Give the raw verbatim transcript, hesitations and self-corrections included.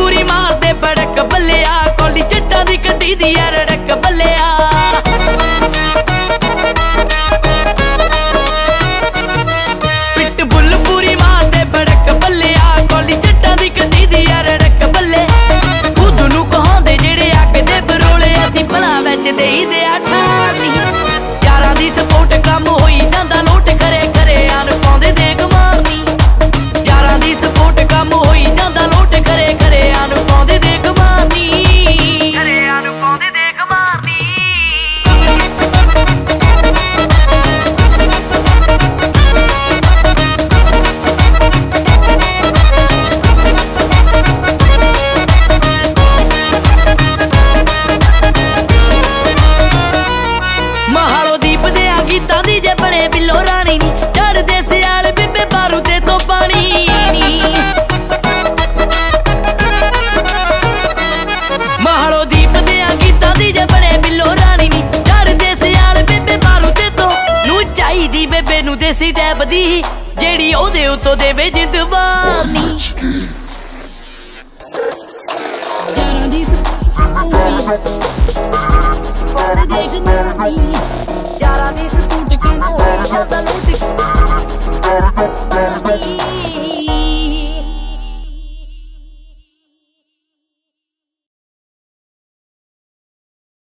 पूरी मार दे बड़क बल्लिया कौली जट्टां दी कड्डी दी यार रड़क बल्लिया पिट बुल पूरी मार दे बड़क बल्लिया कौली जट्टां दी कड्डी दी यार रड़क बल्ले खुद नू कहांदे जेड़े अग दे बरोले असीं भला विच देई दे ठानी यारां दी सपोर्ट कम होई जांदा लोट करे करे आन पाउंदे देख मारनी यारां दी सपोर्ट कम होई जांदा लोट करे करे आन पाउंदे देख मारनी करे आन पाउंदे देख मारनी महालो दीप दे गीतां दी जे बने बिल्लो रानी नी चढ़दे सियाल बेबे बारू ते तो पानी महालो दीप दे गीतां दी जे बने बिल्लो रानी नी चढ़दे सियाल बेबे बारू ते तो नू चाहीदी बेबे नू देसी टैप दी जेड़ी ओदे उत्तों देवे जिंदवानी यारां दी देख मारनी यारां दी सपूट कम होई जांदा लोट